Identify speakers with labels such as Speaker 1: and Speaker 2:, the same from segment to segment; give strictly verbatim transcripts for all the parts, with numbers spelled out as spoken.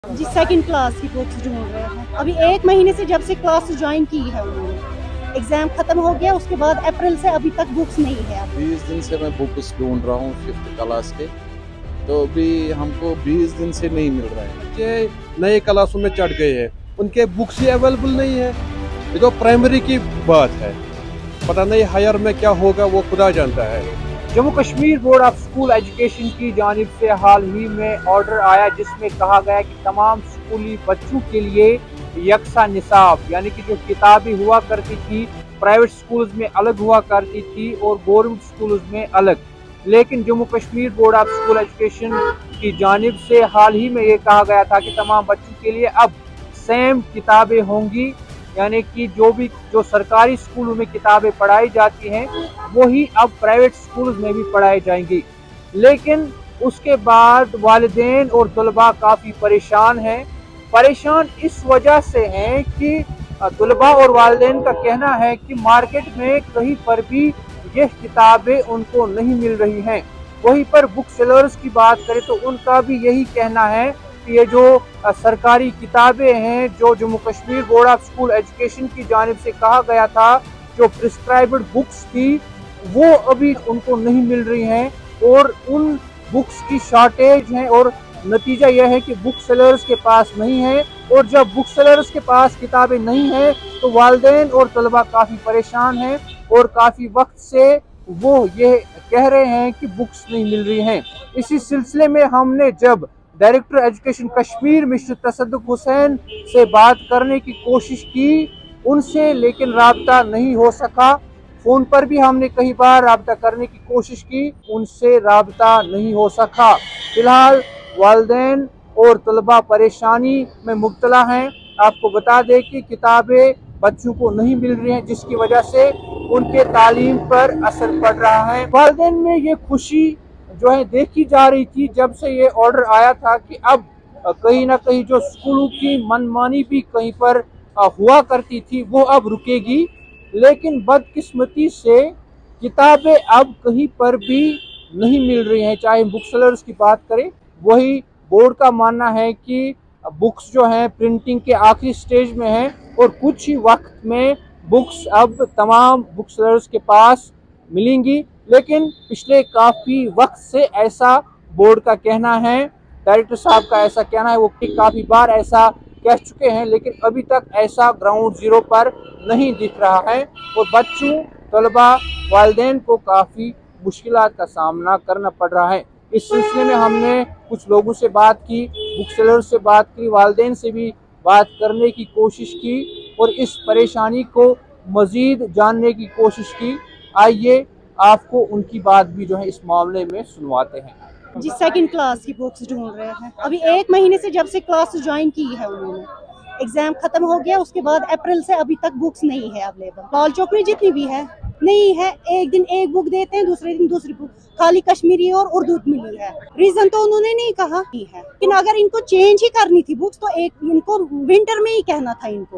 Speaker 1: जी second class की books ढूंढ रहे हैं। अभी एक महीने से जब से क्लास ज्वाइन की है उन्होंने, एग्जाम खत्म हो गया, उसके बाद अप्रैल से अभी तक बुक्स नहीं है।
Speaker 2: बीस दिन से मैं बुक्स ढूंढ रहा हूँ फिफ्थ क्लास के, तो अभी हमको बीस दिन से नहीं मिल रहा है। बच्चे नए क्लासों में चढ़ गए हैं, उनके बुक्स ही अवेलेबल नहीं है। ये तो प्राइमरी की बात है, पता नहीं हायर में क्या होगा वो खुदा जानता है।
Speaker 3: Jammu Kashmir board of school education की जानिब से हाल ही में ऑर्डर आया जिसमें कहा गया कि तमाम स्कूली बच्चों के लिए यकसा निसाब यानी कि जो किताबें हुआ करती थी प्राइवेट स्कूल्स में अलग हुआ करती थी और गवर्नमेंट स्कूल्स में अलग, लेकिन Jammu Kashmir board of school education की जानिब से हाल ही में ये कहा गया था कि तमाम बच्चों के लिए अब सेम किताबें होंगी, यानी कि जो भी जो सरकारी स्कूलों में किताबें पढ़ाई जाती हैं वही अब प्राइवेट स्कूल्स में भी पढ़ाई जाएंगी। लेकिन उसके बाद वालिदैन और तलबा काफ़ी परेशान हैं। परेशान इस वजह से हैं कि तलबा और वालिदैन का कहना है कि मार्केट में कहीं पर भी ये किताबें उनको नहीं मिल रही हैं। वहीं पर बुक सेलर्स की बात करें तो उनका भी यही कहना है कि ये जो सरकारी किताबें हैं जो Jammu Kashmir board of school education की जानिब से कहा गया था, जो प्रिस्क्राइब्ड बुक्स थी, वो अभी उनको नहीं मिल रही हैं और उन बुक्स की शॉर्टेज है और नतीजा यह है कि बुक सेलर्स के पास नहीं है। और जब बुक सेलर्स के पास किताबें नहीं हैं तो वालिदैन और तलबा काफ़ी परेशान हैं और काफ़ी वक्त से वो ये कह रहे हैं कि बुक्स नहीं मिल रही हैं। इसी सिलसिले में हमने जब director education Kashmir mister Tasadduq Hussain से बात करने की कोशिश की उनसे, लेकिन राब्ता नहीं हो सका। फ़ोन पर भी हमने कई बार राब्ता करने की कोशिश की, उनसे राब्ता नहीं हो सका। फिलहाल वालिदैन और तलबा परेशानी में मुब्तला हैं। आपको बता दें कि किताबें बच्चों को नहीं मिल रही हैं जिसकी वजह से उनके तालीम पर असर पड़ रहा है। वालिदैन में ये खुशी जो है देखी जा रही थी जब से ये ऑर्डर आया था कि अब कहीं ना कहीं जो स्कूलों की मनमानी भी कहीं पर हुआ करती थी वो अब रुकेगी, लेकिन बदकिस्मती से किताबें अब कहीं पर भी नहीं मिल रही हैं। चाहे बुक सेलर्स की बात करें, वही बोर्ड का मानना है कि बुक्स जो हैं प्रिंटिंग के आखिरी स्टेज में हैं और कुछ ही वक्त में बुक्स अब तमाम बुक सेलर्स के पास मिलेंगी। लेकिन पिछले काफ़ी वक्त से ऐसा बोर्ड का कहना है, डायरेक्टर साहब का ऐसा कहना है, वो काफ़ी बार ऐसा कह चुके हैं, लेकिन अभी तक ऐसा ग्राउंड जीरो पर नहीं दिख रहा है और बच्चों, तलबा, वालिदैन को काफ़ी मुश्किलात का सामना करना पड़ रहा है। इस सिलसिले में हमने कुछ लोगों से बात की, बुक सेलर से बात की, वालिदैन से भी बात करने की कोशिश की और इस परेशानी को मज़ीद जानने की कोशिश की। आइए आपको उनकी बात भी जो है इस मामले में सुनवाते हैं।
Speaker 1: जी सेकंड क्लास की बुक्स ढूंढ रहे हैं। अभी एक महीने से जब से क्लास ज्वाइन की है उन्होंने, एग्जाम खत्म हो गया, उसके बाद अप्रैल से अभी तक बुक्स नहीं है अवेलेबल। लाल चौक में जितनी भी है नहीं है, एक दिन एक बुक देते हैं, दूसरे दिन दूसरी बुक, खाली कश्मीरी और उर्दू मिली है। रीजन तो उन्होंने नहीं कहा है, लेकिन अगर इनको चेंज ही करनी थी बुक्स तो एक इनको विंटर में ही कहना था इनको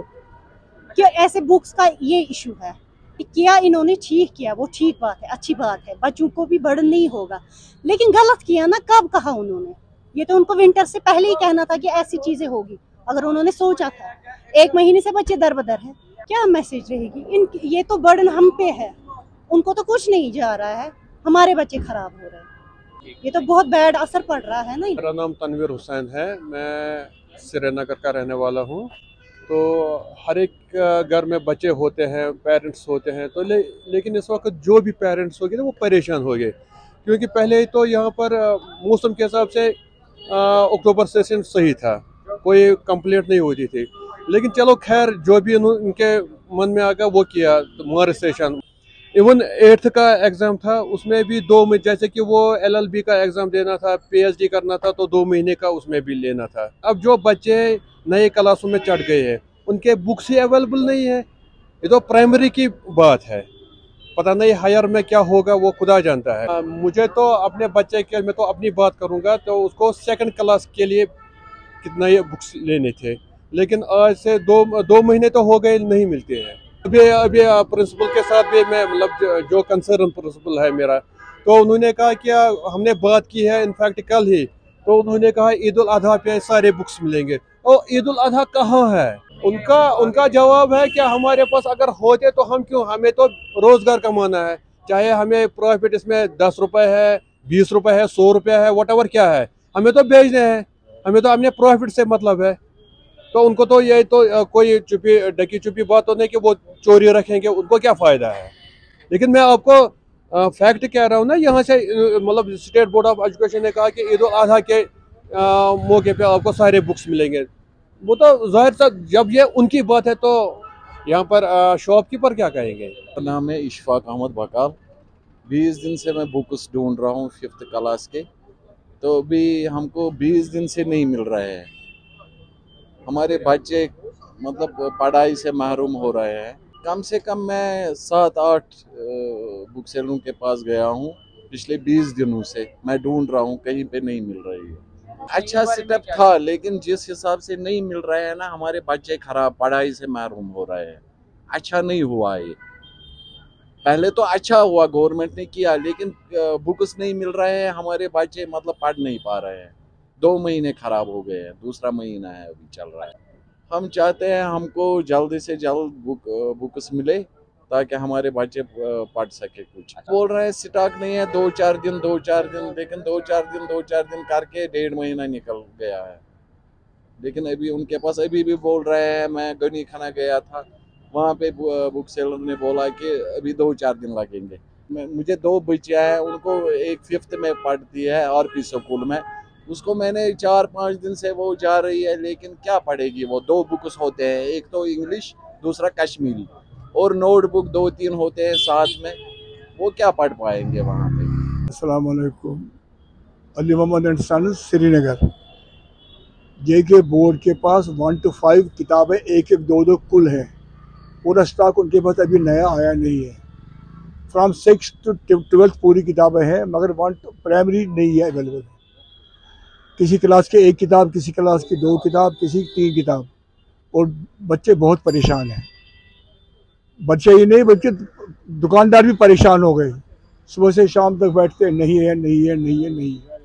Speaker 1: कि ऐसे बुक्स का ये इशू है। किया इन्होंने ठीक किया, वो ठीक बात है, अच्छी बात है, बच्चों को भी बर्डन नहीं होगा, लेकिन गलत किया ना। कब कहा उन्होंने? ये तो उनको विंटर से पहले ही कहना था कि ऐसी चीजें होगी। अगर उन्होंने सोचा था, एक महीने से बच्चे दर बदर है, क्या मैसेज रहेगी इन? ये तो बर्डन हम पे है, उनको तो कुछ नहीं जा रहा है, हमारे बच्चे खराब हो रहे हैं। ये तो बहुत बैड असर पड़ रहा है ना।
Speaker 2: मेरा नाम तनवीर हुसैन है, मैं श्रीनगर का रहने वाला हूँ। तो हर एक घर में बच्चे होते हैं, पेरेंट्स होते हैं, तो ले, लेकिन इस वक्त जो भी पेरेंट्स हो गए ना वो परेशान हो गए, क्योंकि पहले तो यहाँ पर मौसम के हिसाब से अक्टूबर सेशन सही था, कोई कंप्लेंट नहीं होती थी। लेकिन चलो खैर, जो भी उनके मन में आ गया वो किया। तो मार्च सेशन, इवन एट्थ का एग्ज़ाम था, उसमें भी दो में जैसे कि वो एलएलबी का एग्ज़ाम देना था, पीएचडी करना था, तो दो महीने का उसमें भी लेना था। अब जो बच्चे नए क्लासों में चढ़ गए हैं, उनके बुक्स ही अवेलेबल नहीं है। ये तो प्राइमरी की बात है, पता नहीं हायर में क्या होगा वो खुदा जानता है। आ, मुझे तो अपने बच्चे के, मैं तो अपनी बात करूंगा तो उसको सेकंड क्लास के लिए कितना ये बुक्स लेने थे, लेकिन आज से दो दो महीने तो हो गए, नहीं मिलते हैं। अभी अभी प्रिंसिपल के साथ भी मैं मतलब जो कंसर्न प्रिंसिपल है मेरा, तो उन्होंने कहा कि हमने बात की है इनफैक्ट कल ही, तो उन्होंने कहा ईद उल अजहा पे सारे बुक्स मिलेंगे। और ईद उल अजहा कहाँ है? उनका उनका जवाब है कि हमारे पास अगर होते तो हम क्यों, हमें तो रोजगार कमाना है, चाहे हमें प्रॉफिट इसमें दस रुपए है, बीस रुपए है, सौ रुपया है, वट क्या है, हमें तो बेचने हैं, हमें तो अपने प्रॉफिट से मतलब है। तो उनको तो ये तो कोई चुपी डकी चुपी बात तो नहीं कि वो चोरी रखेंगे, उनको क्या फ़ायदा है। लेकिन मैं आपको फैक्ट कह रहा हूँ ना, यहाँ से मतलब स्टेट बोर्ड ऑफ एजुकेशन ने कहा कि ईद उल अजहा के मौके पे आपको सारे बुक्स मिलेंगे। वो तो जाहिर सा जब ये उनकी बात है तो यहाँ पर शॉपकीपर क्या कहेंगे।
Speaker 4: नाम है इशफाक अहमद बकाल। बीस दिन से मैं बुक्स ढूंढ रहा हूँ फिफ्थ क्लास के, तो अभी हमको बीस दिन से नहीं मिल रहे हैं। हमारे बच्चे मतलब पढ़ाई से महरूम हो रहे हैं। कम से कम मैं सात आठ बुक सेलरों के पास गया हूँ पिछले बीस दिनों से, मैं ढूंढ रहा हूँ, कहीं पे नहीं मिल रही है। अच्छा सेटअप था, लेकिन जिस हिसाब से नहीं मिल रहे हैं ना, हमारे बच्चे खराब पढ़ाई से महरूम हो रहे हैं। अच्छा नहीं हुआ ये, पहले तो अच्छा हुआ गवर्नमेंट ने किया, लेकिन बुक्स नहीं मिल रहे हैं, हमारे बच्चे मतलब पढ़ नहीं पा रहे हैं। दो महीने खराब हो गए हैं, दूसरा महीना है अभी चल रहा है। हम चाहते हैं हमको जल्दी से जल्द बुक बुक्स मिले ताकि हमारे बच्चे पढ़ सके। कुछ बोल रहे हैं स्टॉक नहीं है, दो चार दिन दो चार दिन लेकिन दो चार दिन दो चार दिन करके डेढ़ महीना निकल गया है। लेकिन अभी उनके पास अभी भी बोल रहे हैं, मैं गनी खाना गया था, वहाँ पे बुक सेलर ने बोला कि अभी दो चार दिन लगेंगे। मुझे दो बच्चियाँ हैं, उनको एक फिफ्थ में पढ़ती है और पी स्कूल में, उसको मैंने चार पाँच दिन से वो जा रही है, लेकिन क्या पढ़ेगी वो। दो बुक्स होते हैं, एक तो इंग्लिश दूसरा कश्मीरी, और नोटबुक दो तीन होते हैं साथ में, वो क्या पढ़ पाएंगे वहाँ पे।
Speaker 5: अस्सलाम वालेकुम। Ali Mohammad and sons, Srinagar. J K board के पास वन टू फाइव किताबें एक एक दो दो कुल हैं, पूरा स्टॉक उनके पास अभी नया आया नहीं है। फ्रॉम सिक्स टू ट्वेल्थ पूरी किताबें हैं, मगर वन टू प्राइमरी नहीं है अवेलेबल। किसी क्लास के एक किताब, किसी क्लास की दो किताब, किसी की तीन किताब, और बच्चे बहुत परेशान हैं। बच्चे ही नहीं बल्कि दुकानदार भी परेशान हो गए, सुबह से शाम तक बैठते नहीं है नहीं है नहीं है नहीं है।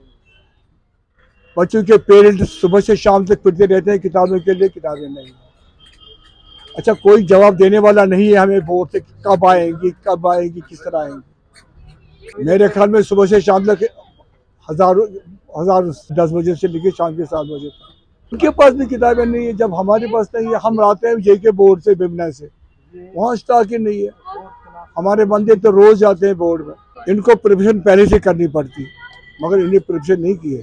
Speaker 5: बच्चों के पेरेंट्स सुबह से शाम तक फिरते रहते हैं किताबों के लिए, किताबें नहीं। अच्छा, कोई जवाब देने वाला नहीं है हमें बोर्ड से, कब आएंगी कब आएंगी किस तरह आएंगी। मेरे ख्याल में सुबह से शाम तक हज़ारों हज़ार दस बजे से लेकर शाम के सात बजे तक उनके पास भी किताबें नहीं है। जब हमारे पास नहीं है, हम आते हैं जे के बोर्ड से, बिमना से, वहाँ स्टॉक ही नहीं है। हमारे बंदे तो रोज़ जाते हैं बोर्ड में। इनको प्रिपरेशन पहले से करनी पड़ती, मगर इन्हें प्रिपरेशन नहीं की है।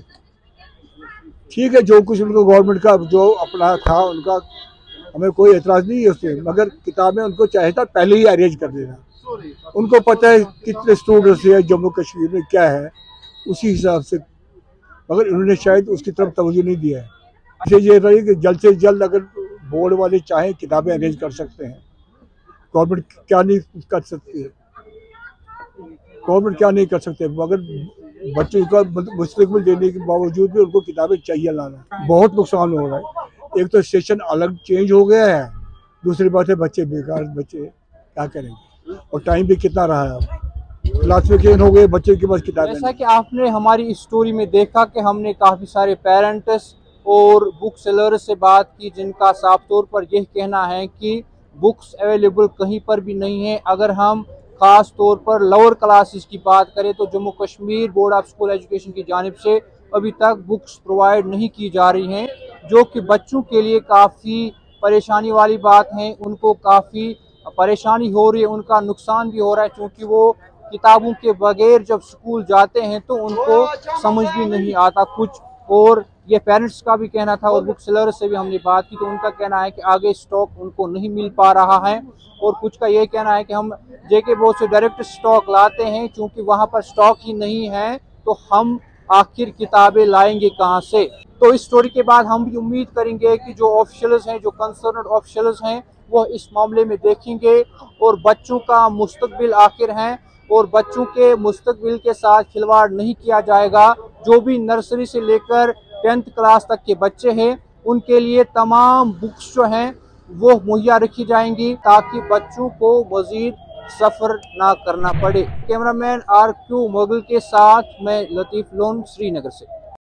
Speaker 5: ठीक है, जो कुछ उनको गवर्नमेंट का जो अपना था उनका, हमें कोई एतराज़ नहीं है उससे, मगर किताबें उनको चाहिए था पहले ही अरेंज कर देना। उनको पता है कितने स्टूडेंट्स हैं जम्मू कश्मीर में, क्या है उसी हिसाब से, मगर इन्होंने शायद उसकी तरफ तवज्जो नहीं दिया है। इसे ये रही कि जल्द से जल्द अगर बोर्ड वाले चाहें किताबें अरेंज कर सकते हैं। गवर्नमेंट क्या नहीं कर सकती है, गवर्नमेंट क्या नहीं कर सकते, मगर बच्चों का मुस्तकबिल देने के बावजूद भी उनको किताबें चाहिए लाना। बहुत नुकसान हो रहा है। एक तो सेशन अलग चेंज हो गया है, दूसरी बात है बच्चे बेकार, बच्चे क्या करेंगे, और टाइम भी कितना रहा है अब, क्लासिफिकेशन हो गए बच्चे के पास किताबें।
Speaker 3: जैसा कि आपने हमारी इस स्टोरी में देखा कि हमने काफ़ी सारे पेरेंट्स और बुक सेलर्स से बात की, जिनका साफ तौर पर यह कहना है कि बुक्स अवेलेबल कहीं पर भी नहीं है। अगर हम ख़ास तौर पर लोअर क्लासेस की बात करें तो Jammu Kashmir board of school education की जानिब से अभी तक बुक्स प्रोवाइड नहीं की जा रही हैं, जो कि बच्चों के लिए काफ़ी परेशानी वाली बात है। उनको काफ़ी परेशानी हो रही है, उनका नुकसान भी हो रहा है, क्योंकि वो किताबों के बगैर जब स्कूल जाते हैं तो उनको समझ भी नहीं आता कुछ। और ये पेरेंट्स का भी कहना था, और बुक सेलर से भी हमने बात की तो उनका कहना है कि आगे स्टॉक उनको नहीं मिल पा रहा है, और कुछ का ये कहना है कि हम जेके बोर्ड से डायरेक्ट स्टॉक लाते हैं, क्योंकि वहाँ पर स्टॉक ही नहीं है तो हम आखिर किताबें लाएंगे कहाँ से। तो इस स्टोरी के बाद हम भी उम्मीद करेंगे कि जो ऑफिशियल्स हैं, जो कंसर्न्ड ऑफिशियल्स हैं, वो इस मामले में देखेंगे और बच्चों का मुस्तकबिल आखिर हैं, और बच्चों के मुस्तकबिल के साथ खिलवाड़ नहीं किया जाएगा। जो भी नर्सरी से लेकर टेंथ क्लास तक के बच्चे हैं, उनके लिए तमाम बुक्स जो हैं वो मुहैया रखी जाएंगी, ताकि बच्चों को मज़ीद सफ़र ना करना पड़े। कैमरामैन आर क्यू मोगल के साथ मैं लतीफ़ लोन, श्रीनगर से।